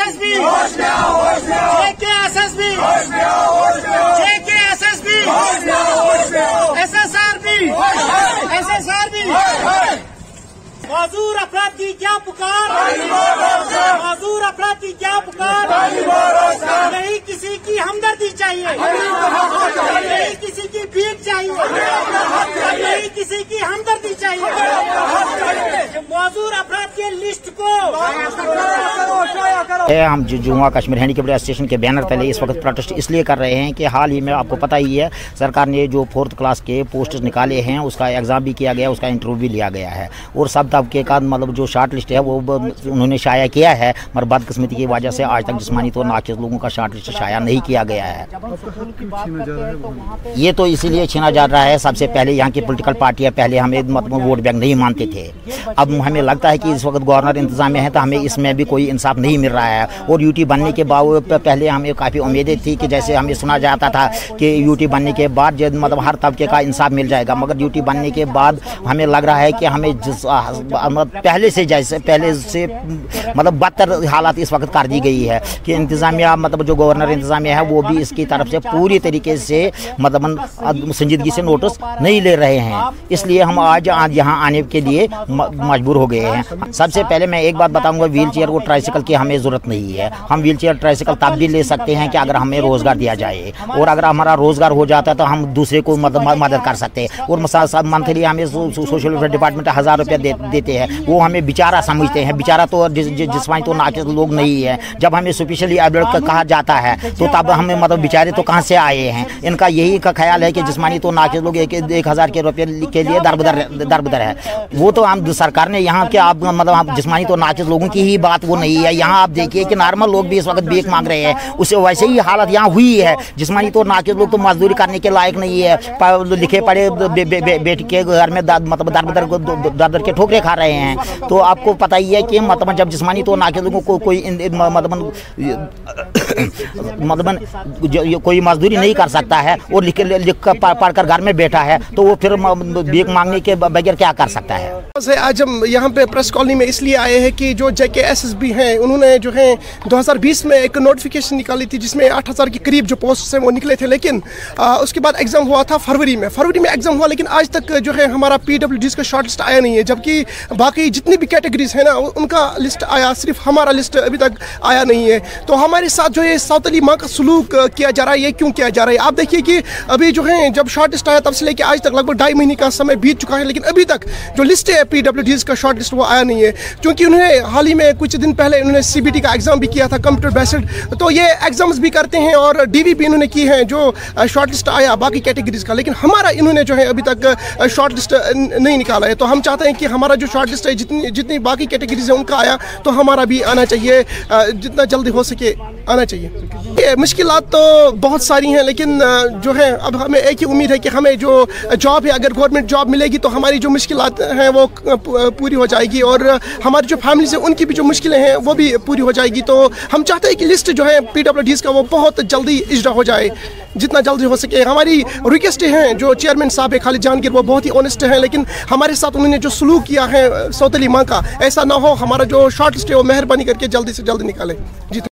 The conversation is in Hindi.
JKSSB, JKSSB, JKSSB, SSRB, माजूर अफराद की क्या पुकार, माजूर अफराद की क्या पुकार, नहीं किसी की हमदर्दी चाहिए, नहीं किसी की भीख चाहिए, नहीं किसी की हमदर्दी चाहिए। माजूर अफराद के लिस्ट को हम जुम्मू कश्मीर हैंडीकैप्ड एसोसिएशन के बैनर तले इस वक्त प्रोटेस्ट इसलिए कर रहे हैं कि हाल ही में आपको पता ही है सरकार ने जो 4th क्लास के पोस्टर्स निकाले हैं उसका एग्ज़ाम भी किया गया, उसका इंटरव्यू भी लिया गया है और सब तबके का मतलब जो शॉर्ट लिस्ट है वो उन्होंने शाया किया है, मगर बदकिस्मती की वजह से आज तक जिस्मानी तौर नाक़िस लोगों का शॉर्ट लिस्ट शाया नहीं किया गया है। ये तो इसीलिए छीना जा रहा है। सबसे पहले यहाँ की पॉलिटिकल पार्टियाँ पहले हमें मतलब वोट बैंक नहीं मानते थे, अब हमें लगता है कि इस वक्त गवर्नर इंतजाम में है तो हमें इसमें भी कोई इंसाफ नहीं मिल रहा है। और यूटी बनने के बाद पहले हमें काफ़ी उम्मीदें थी कि जैसे हमें सुना जाता था कि यूटी बनने के बाद मतलब हर तबके का इंसाफ मिल जाएगा, मगर यूटी बनने के बाद हमें लग रहा है कि हमें पहले से मतलब बदतर हालात इस वक्त कर दी गई है कि इंतज़ामिया मतलब जो गवर्नर इंतज़ामिया है वो भी इसकी तरफ से पूरी तरीके से मतलब संजीदगी से नोटिस नहीं ले रहे हैं। इसलिए हम आज यहाँ आने के लिए मजबूर हो गए हैं। सबसे पहले मैं एक बात बताऊंगा, व्हील चेयर और ट्राइसिकल की हमें ज़रूरत नहीं है। हम व्हील चेयर ट्राइसिकल तब भी ले सकते हैं कि अगर हमें रोज़गार दिया जाए, और अगर हमारा रोज़गार हो जाता है तो हम दूसरे को मदद कर सकते हैं। और मंथली हमें सोशल वेलफेयर डिपार्टमेंट 1000 रुपया देते हैं, वो हमें बेचारा समझते हैं। बेचारा तो जिस्मानी तो नाक़िस लोग नहीं है। जब हमें स्पेशली एबल्ड कहा जाता है तो तब हमें मतलब बेचारे तो कहाँ से आए हैं। इनका यही का ख्याल है कि जिस्मानी तो नाक़िस लोग 1000 के रुपये के लिए दरबदर है। वो तो हम सरकार ने यहाँ के आप मतलब जिस्मानी तो नाक़िस लोगों की ही बात वो नहीं है। यहाँ आप देखिए कि नॉर्मल लोग भी इस वक्त भीख मांग रहे हैं, उससे वैसे ही हालत यहाँ हुई है। जिस्मानी तो नाक़िस लोग तो मजदूरी करने के लायक नहीं है, लिखे पढ़े बेटी के घर में मतलब दर के ठोकरे खा रहे हैं। तो आपको पता ही है कि मतलब जब जिस्मानी तो नाक़िस लोगों को कोई कोई मजदूरी नहीं कर सकता है और लिख कर पढ़ कर घर में बैठा है तो वो फिर भीख मांगने के बगैर क्या कर सकता है। आज हम यहाँ पे प्रेस कॉलोनी में इसलिए आए हैं कि जो JKSSB हैं उन्होंने जो है 2020 में एक नोटिफिकेशन निकाली थी जिसमें 8000 के करीब जो पोस्ट हैं वो निकले थे, लेकिन उसके बाद एग्ज़ाम हुआ था फरवरी में एग्ज़ाम हुआ, लेकिन आज तक जो है हमारा PWDs का शॉर्ट लिस्ट आया नहीं है। जबकि बाकी जितनी भी कैटेगरीज है ना उनका लिस्ट आया, सिर्फ हमारा लिस्ट अभी तक आया नहीं है। तो हमारे साथ जो ये सौतेली माँ का सलूक किया जा रहा है, ये क्यों किया जा रहा है? आप देखिए कि अभी जो है जब शॉर्ट लिस्ट आया तब से लेकर आज तक लगभग 2.5 महीने का समय बीत चुका है, लेकिन अभी तक जो लिस्ट है PWDs का शॉर्ट लिस्ट वो आया नहीं है। क्योंकि उन्होंने हाल ही में कुछ दिन पहले उन्होंने CBT का एग्ज़ाम भी किया था, कंप्यूटर बेस्ड, तो ये एग्ज़ाम्स भी करते हैं और DV भी इन्होंने की है जो शॉर्ट लिस्ट आया बाकी कैटेगरीज का, लेकिन हमारा इन्होंने जो है अभी तक शॉर्ट लिस्ट नहीं निकाला है। तो हम चाहते हैं कि हमारा जो शॉर्ट लिस्ट है जितनी बाकी कैटेगरीज है उनका आया तो हमारा भी आना चाहिए, जितना जल्दी हो सके आना चाहिए। मुश्किलात तो बहुत सारी हैं, लेकिन जो है अब हमें एक ही उम्मीद है कि हमें जो जॉब है, अगर गवर्नमेंट जॉब मिलेगी तो हमारी जो मुश्किलात हैं वो पूरी हो जाएगी और हमारी जो फैमिलीज है उनकी भी जो मुश्किलें हैं वो भी पूरी हो जाएगी। तो हम चाहते हैं कि लिस्ट जो है PWDs का वो बहुत जल्दी इजरा हो जाए, जितना जल्दी हो सके। हमारी रिक्वेस्ट हैं जो चेयरमैन साहब है खालिद जहांगीर, वो बहुत ही ऑनेस्ट हैं, लेकिन हमारे साथ उन्होंने जो सलूक किया है सौतेली माँ का, ऐसा ना हो। हमारा जो शॉर्ट लिस्ट है वो मेहरबानी करके जल्दी से जल्दी निकाले। जी।